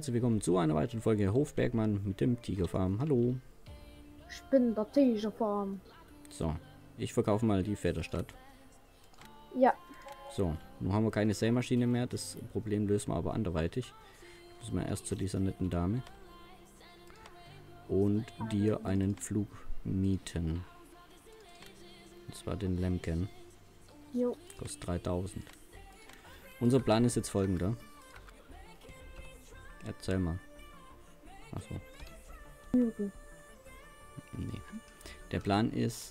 herzlich willkommen zu einer weiteren Folge Hofbergmann mit dem Tigerfarm. Hallo. Ich bin der Tigerfarm. So, ich verkaufe mal die Federstadt. Ja. So, nun haben wir keine Sämaschine mehr. Das Problem lösen wir aber anderweitig. Müssen wir erst zu dieser netten Dame. Und dir einen Pflug mieten. Und zwar den Lemken. Jo. Kostet 3000. Unser Plan ist jetzt folgender. Erzähl mal. Achso. Minuten. Nee. Der Plan ist,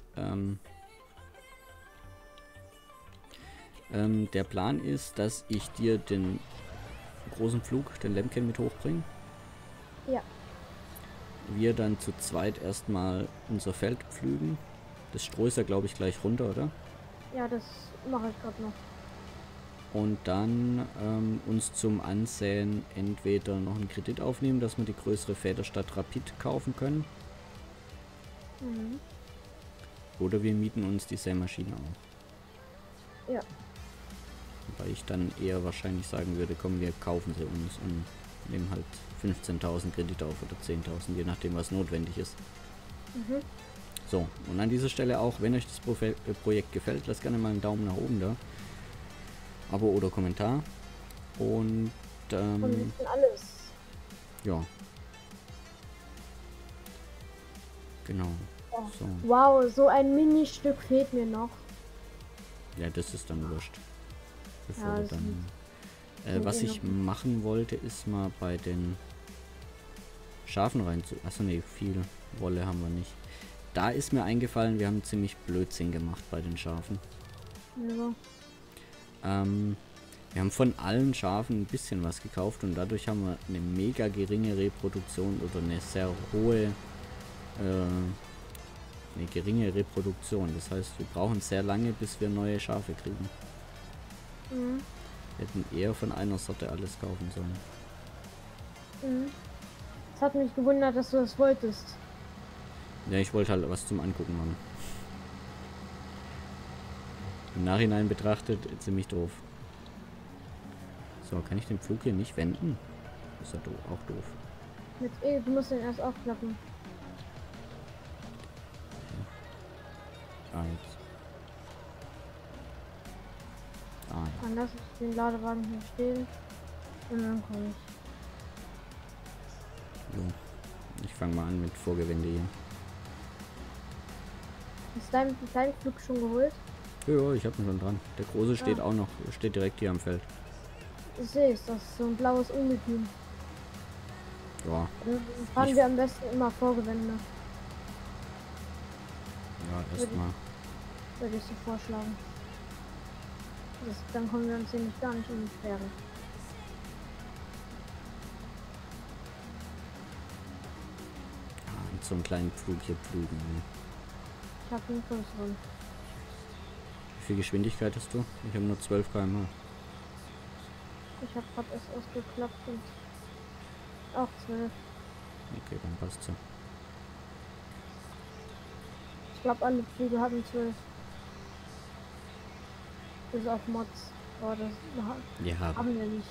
dass ich dir den großen Flug, den Lemken mit hochbringe. Ja. Wir dann zu zweit erstmal unser Feld pflügen. Das Stroh ist ja, glaube ich, gleich runter, oder? Ja, das mache ich gerade noch. Und dann uns zum Ansäen entweder noch einen Kredit aufnehmen, dass wir die größere Federstadt Rapid kaufen können. Mhm. Oder wir mieten uns die Sämaschine auf. Ja. Wobei ich dann eher wahrscheinlich sagen würde, komm, wir kaufen sie uns und nehmen halt 15.000 Kredit auf oder 10.000, je nachdem was notwendig ist. Mhm. So, und an dieser Stelle auch, wenn euch das Projekt gefällt, lasst gerne mal einen Daumen nach oben da. Abo oder Kommentar. Und Und alles. ja. Genau. Oh. So. Wow, so ein Mini-Stück fehlt mir noch. Ja, das ist dann wurscht. Bevor Ja, wir das dann. Was ich machen wollte, ist mal bei den Schafen rein zu. Achso, nee, viel Wolle haben wir nicht. Da ist mir eingefallen, wir haben ziemlich Blödsinn gemacht bei den Schafen. Ja. Wir haben von allen Schafen ein bisschen was gekauft und dadurch haben wir eine mega geringe Reproduktion oder eine sehr hohe, eine geringe Reproduktion. Das heißt, wir brauchen sehr lange, bis wir neue Schafe kriegen. Mhm. Wir hätten eher von einer Sorte alles kaufen sollen. Mhm. Es hat mich gewundert, dass du das wolltest. Ja, ich wollte halt was zum Angucken haben. Im Nachhinein betrachtet ziemlich doof. So, kann ich den Pflug hier nicht wenden? Ist ja auch doof. Mit E, du musst den erst aufklappen. Ah, jetzt. Ah, ja. Dann lasse ich den Ladewagen hier stehen. Und dann komme ich. So. Ich fange mal an mit Vorgewende hier. Ist dein kleinen Flug schon geholt? Ja, ich habe ihn schon dran. Der große steht auch noch, steht direkt hier am Feld. Ich sehe es, das ist so ein blaues Ungetüm. Ja. Dann fahren wir am besten immer Vorgewände. Ja, erstmal. Würde ich so vorschlagen. Dann kommen wir uns hier nicht gar nicht in die Quere. Ja, mit so einem kleinen Pflug hier pflügen. Ich habe einen größeren. Wie viel Geschwindigkeit hast du? Ich habe nur 12 km/h. Ich habe gerade erst ausgeklappt und auch 12. Okay, dann passt ja. Ich glaube, alle Flüge haben 12. Bis auf Mods. Aber das Ja, haben wir nicht.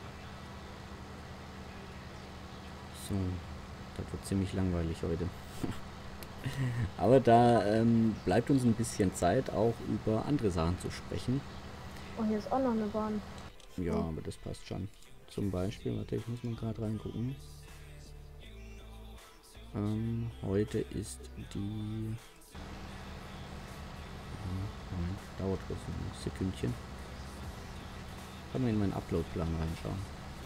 so. Das wird ziemlich langweilig heute. Aber da bleibt uns ein bisschen Zeit, auch über andere Sachen zu sprechen. Oh, hier ist auch noch eine Bahn. Ja, aber das passt schon. Zum Beispiel, warte, ich muss mal gerade reingucken. Heute ist die... Moment, dauert bloß ein Sekündchen. Kann man in meinen Upload-Plan reinschauen.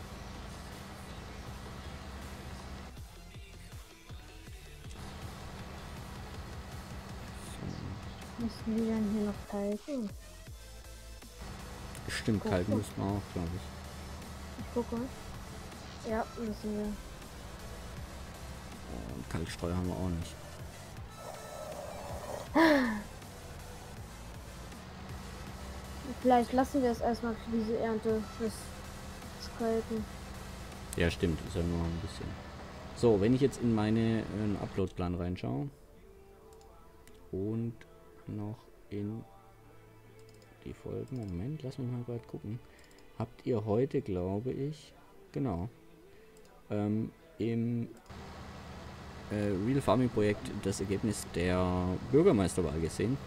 Müssen wir dann hier noch kalten? Bestimmt kalt muss man auch, glaube ich. Ich gucke. Ja, müssen wir. Und Kaltstreu haben wir auch nicht. Vielleicht lassen wir es erstmal für diese Ernte bis kalten. Ja, stimmt, ist ja nur ein bisschen. So, wenn ich jetzt in meine Upload-Plan reinschaue und noch in die Folgen, Moment, lass mich mal gerade gucken. Habt ihr heute, glaube ich, genau, im Real Farming Projekt das Ergebnis der Bürgermeisterwahl gesehen.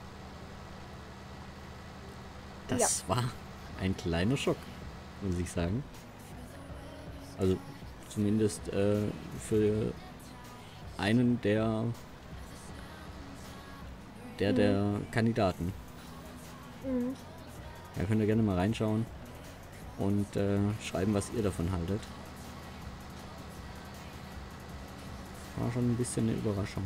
Das war ein kleiner Schock, muss ich sagen. Also zumindest für einen der Kandidaten. Mhm. Da könnt ihr gerne mal reinschauen und schreiben, was ihr davon haltet. War schon ein bisschen eine Überraschung.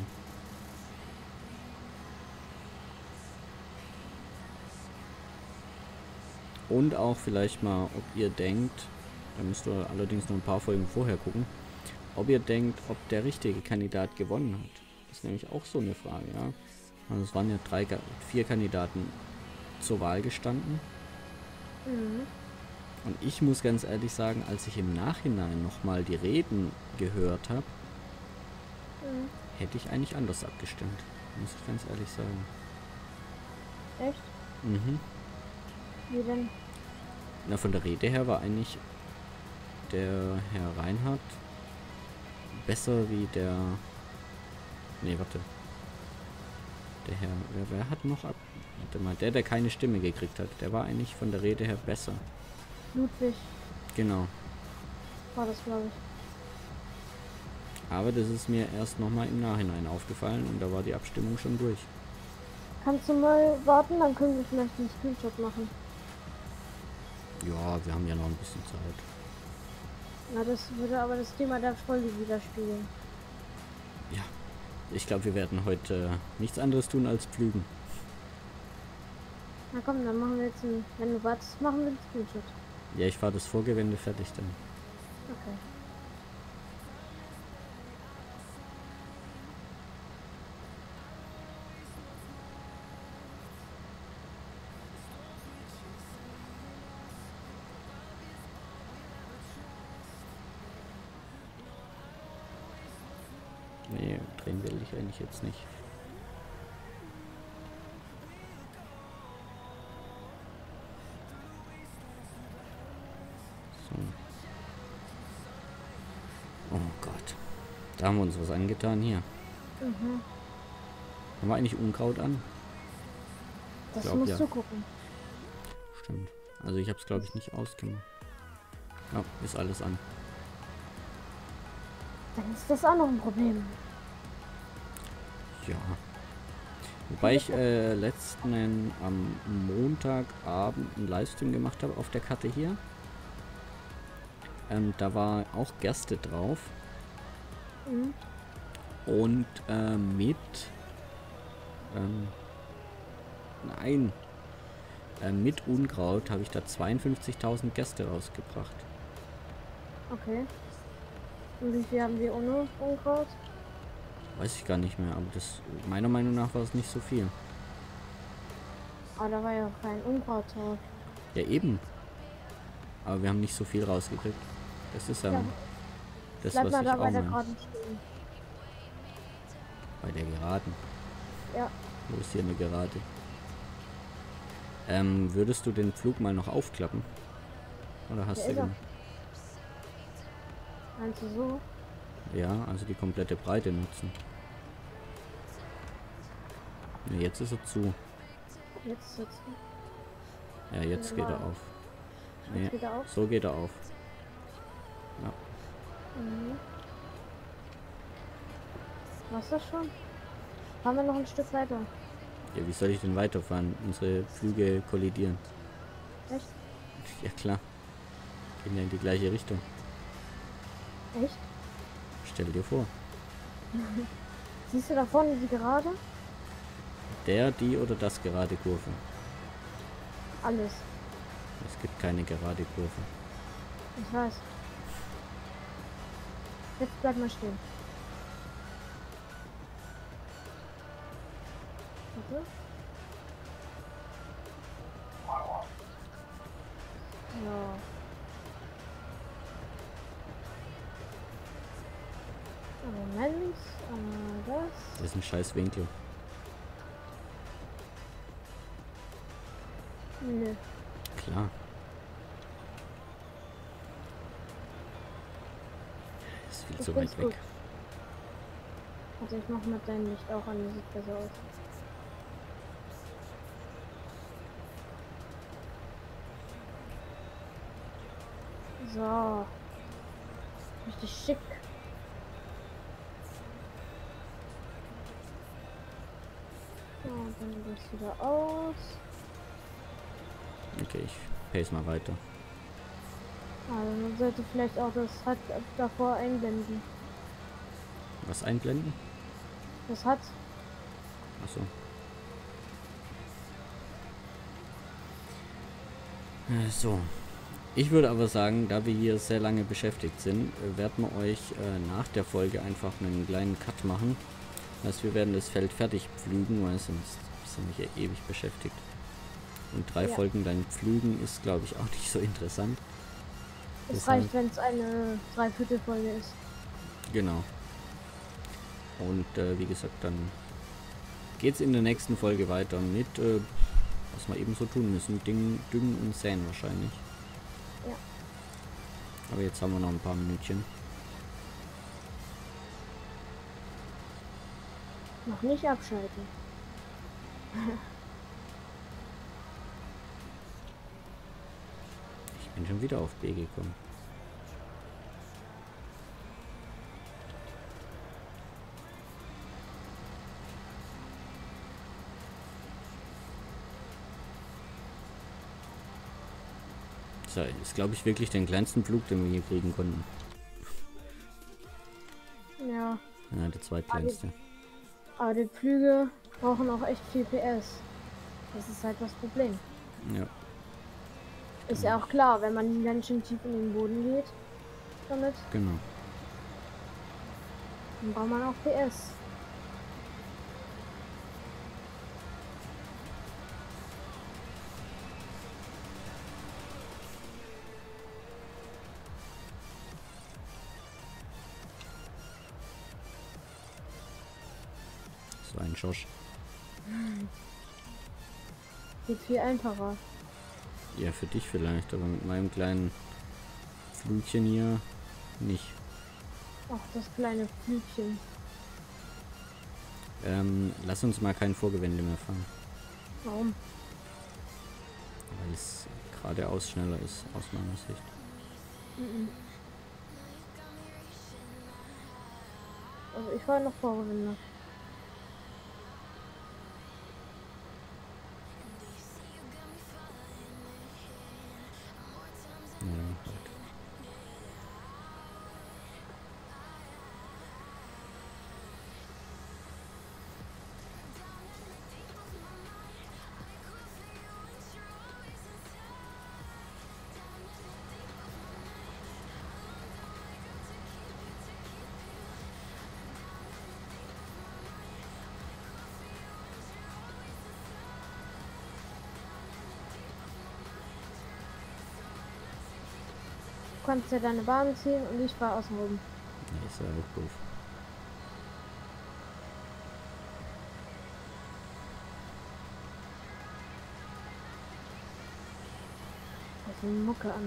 Und auch vielleicht mal, ob ihr denkt, da müsst ihr allerdings noch ein paar Folgen vorher gucken, ob ihr denkt, ob der richtige Kandidat gewonnen hat. Das ist nämlich auch so eine Frage, ja. Also es waren ja 4 Kandidaten zur Wahl gestanden. Mhm. Und ich muss ganz ehrlich sagen, als ich im Nachhinein nochmal die Reden gehört habe, Mhm. hätte ich eigentlich anders abgestimmt. Muss ich ganz ehrlich sagen. Echt? Mhm. Wie denn? Na, von der Rede her war eigentlich der Herr Reinhardt besser wie der... Nee, warte. Der Herr... Wer hat noch ab... Warte mal, der keine Stimme gekriegt hat. Der war eigentlich von der Rede her besser. Ludwig Genau. war das, glaube ich. Aber das ist mir erst nochmal im Nachhinein aufgefallen und da war die Abstimmung schon durch. Kannst du mal warten, dann können wir vielleicht einen Screenshot machen. Ja, wir haben ja noch ein bisschen Zeit. Na, das würde aber das Thema der Folge widerspiegeln. Ja, ich glaube, wir werden heute nichts anderes tun als pflügen. Na komm, dann machen wir jetzt einen, wenn du wartest, machen wir einen Screenshot. Ja, ich fahre das Vorgewende fertig dann. Okay. Nee, drehen will ich eigentlich jetzt nicht. So. Oh Gott. Da haben wir uns was angetan hier. Mhm. Haben wir eigentlich Unkraut an? Das Glaub, musst ja. du gucken. Stimmt. Also ich habe es glaube ich nicht ausgemacht. Ja, ist alles an. Dann ist das auch noch ein Problem. Ja. Wobei ich letzten am Montagabend einen Livestream gemacht habe auf der Karte hier. Da war auch Gerste drauf. Mhm. Und mit... nein. Mit Unkraut habe ich da 52.000 Gerste rausgebracht. Okay. Und wie viel haben wir ohne Unkraut? Weiß ich gar nicht mehr, aber das meiner Meinung nach war es nicht so viel. Aber da war ja auch kein Unkraut drauf. Ja, eben. Aber wir haben nicht so viel rausgekriegt. Das ist Ja. das, Bleib was mal ich da auch bei der meine. Geraden stehen. Bei der Geraden. Ja. Wo ist hier eine Gerade? Würdest du den Flug mal noch aufklappen? Oder hast Der du ist er. den? Meinst du so? Ja, also die komplette Breite nutzen. Ne, jetzt ist er zu. Jetzt sitzt Ja, jetzt geht er auf. Nee, Jetzt geht er auf. so geht er auf. Ja. Mhm. Was das schon? Fahren wir noch ein Stück weiter. Ja, wie soll ich denn weiterfahren? Unsere Flüge kollidieren. Echt? Ja klar. Gehen ja in die gleiche Richtung. Echt? Stell dir vor. Siehst du da vorne die Gerade? Die oder das gerade Kurve. Alles. Es gibt keine gerade Kurve. Ich weiß. Jetzt bleib mal stehen. Warte. Ja. Moment. Das. Das ist ein scheiß Winkel. Nö. Klar. viel Ich zu find's weit gut. weg. Also ich mache mit deinem Licht auch an, das sieht besser aus. So. Richtig schick. So, dann das wieder aus. Okay, ich pace mal weiter. Also man sollte vielleicht auch das HUD davor einblenden. Was einblenden? Das HUD. Achso. So. Ich würde aber sagen, da wir hier sehr lange beschäftigt sind, werden wir euch nach der Folge einfach einen kleinen Cut machen. Das heißt, wir werden das Feld fertig pflügen, weil sonst sind wir hier ewig beschäftigt. Und 3 Ja. Folgen lang pflügen ist, glaube ich, auch nicht so interessant. Es Deshalb- reicht, wenn es eine Dreiviertelfolge ist. Genau. Und wie gesagt, dann geht es in der nächsten Folge weiter mit, was wir eben so tun müssen. Düngen und säen wahrscheinlich. Ja. Aber jetzt haben wir noch ein paar Minütchen. Noch nicht abschalten. Ich bin schon wieder auf B gekommen. Das ist, glaube ich, wirklich den kleinsten Flug, den wir hier kriegen konnten. Ja. Ja, der zweitkleinste. Aber die Flüge brauchen auch echt viel PS. Das ist halt das Problem. Ja. Ist ja auch klar, wenn man ganz schön tief in den Boden geht damit, Genau. dann braucht man auch PS. So ein Schosch. Geht viel einfacher. Ja, für dich vielleicht, aber mit meinem kleinen Flugchen hier nicht. Ach, das kleine Flügchen. Lass uns mal kein Vorgewende mehr fahren. Warum? Weil es geradeaus schneller ist, aus meiner Sicht. Mhm. Also ich war noch Vorgewinde. Ja, halt. Du kannst ja deine Bahn ziehen und ich fahre außen rum. Ja, ist ja auch doof. Das ist eine Mucke an.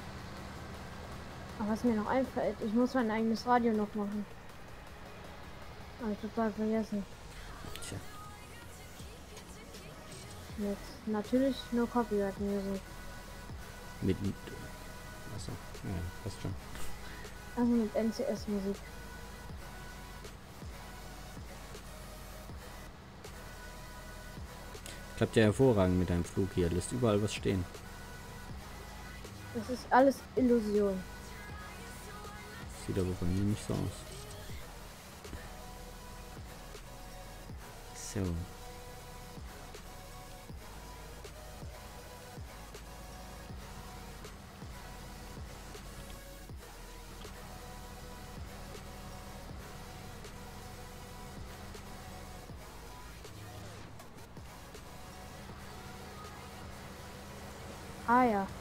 Aber was mir noch einfällt, ich muss mein eigenes Radio noch machen. Habe ich total vergessen. Tja, Jetzt natürlich nur Copyright Music. mit. Achso, ja, passt schon. Also mit NCS Musik. Klappt ja hervorragend mit deinem Flug hier. Lässt überall was stehen. Das ist alles Illusion. Sieht aber bei mir nicht so aus. So. Ah ja.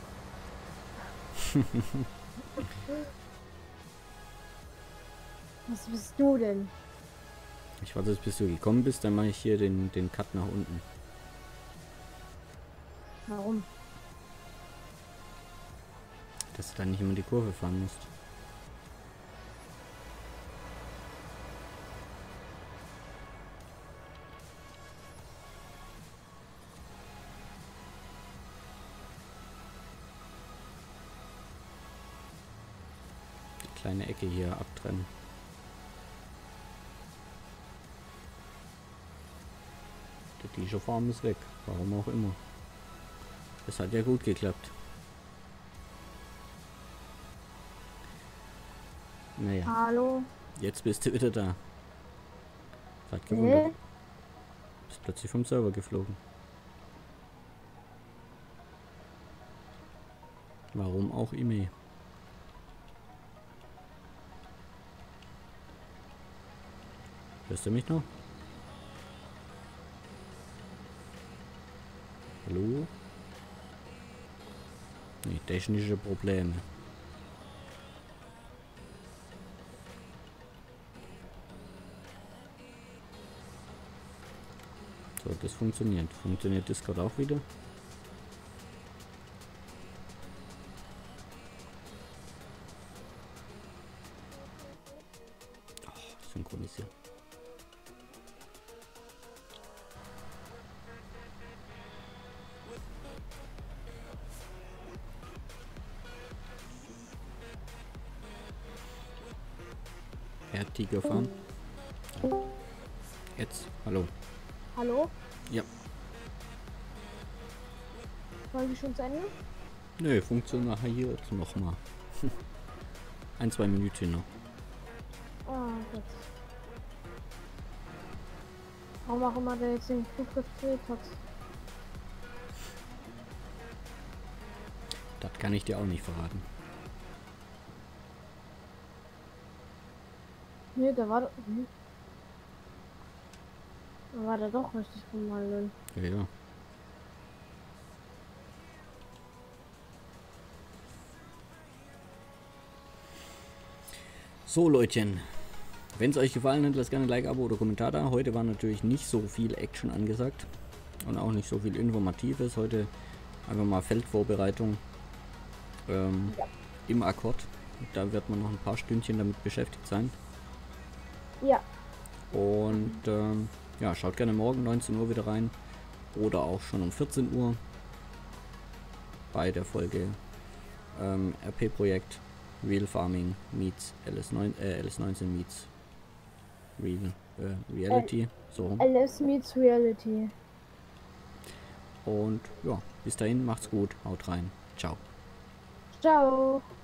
Was bist du denn? Ich warte, bis du gekommen bist, dann mache ich hier den Cut nach unten. Warum? Dass du dann nicht immer die Kurve fahren musst. kleine Ecke hier abtrennen. Der T-Shirt-Farm ist weg. Warum auch immer. Das hat ja gut geklappt. Naja. Hallo? Jetzt bist du wieder da. Hat gewundert. Nee? Ist plötzlich vom Server geflogen. Warum auch immer. Hörst du mich noch? Hallo? Nee, technische Probleme. So, das funktioniert. Funktioniert Discord auch wieder? Oh, synchronisieren. Tiger fahren. Jetzt, hallo. Hallo? Ja. Folge schon zu Ende? Nö, funktioniert nochmal. 1-2 Minuten noch. Ah, gut. Warum auch immer der jetzt den Flug gedreht hat. Das kann ich dir auch nicht verraten. Nee, da war da war der doch richtig gemein. Ja, ja. So Leutchen, wenn es euch gefallen hat, lasst gerne ein Like, Abo oder Kommentar da. Heute war natürlich nicht so viel Action angesagt und auch nicht so viel Informatives. Heute einfach mal Feldvorbereitung im Akkord. Da wird man noch ein paar Stündchen damit beschäftigt sein. Ja. Und ja, schaut gerne morgen 19 Uhr wieder rein oder auch schon um 14 Uhr bei der Folge RP-Projekt Real Farming meets LS19 meets Reality. So. LS meets Reality. Und ja, bis dahin macht's gut, haut rein. Ciao. Ciao.